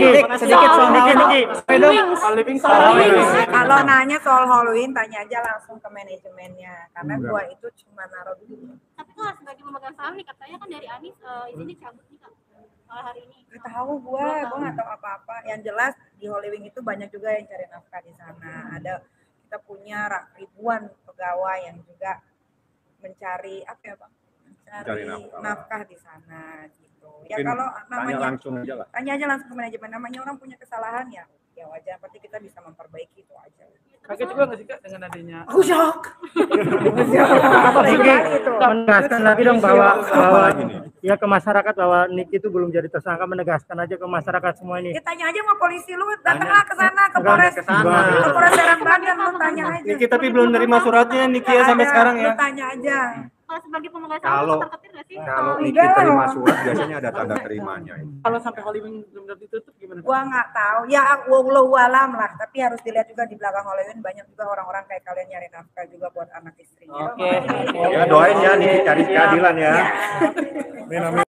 sedikit soal Niki. Kalau nanya soal Halloween, tanya aja langsung ke manajemennya, karena gua itu cuma naruh dulu. Tapi kalau sebagai pemegang saham nih, katanya kan dari Anies ini dicabut nih Kak hari ini. Gak tahu gua nggak tahu apa-apa. Yang jelas di Halloween itu banyak juga yang cari nafkah di sana. Kita punya ribuan pegawai yang juga mencari apa ya Bang? Mencari nafkah di sana gitu. Ya mungkin kalau namanya tanya aja langsung ke manajemen, namanya orang punya kesalahan ya wajar, berarti kita bisa memperbaiki itu aja. Kaget juga nggak sih Kak dengan adanya? Shock. Menegaskan lagi dong bahwa ya ke masyarakat bahwa Niki itu belum jadi tersangka, menegaskan aja ke masyarakat semua ini. Ya tanya aja sama polisi, lu datanglah ke sana ke Polres Serang Banten, lu tanya aja. Niki tapi belum nerima suratnya Niki ya sampai sekarang ya. Lu tanya aja. Kalau sebagai pemegang saham ketar-ketir nggak sih? Kalau Niki terima surat biasanya ada tanda terimanya. Kalau sampai Halloween belum ditutup gimana? Gua nggak tahu. Ya wallahu alam lah. Tapi harus dilihat juga di belakang Halloween banyak juga orang-orang kayak kalian nyari nafkah juga buat anak istrinya. Oke. Ya doain ya Niki cari keadilan ya.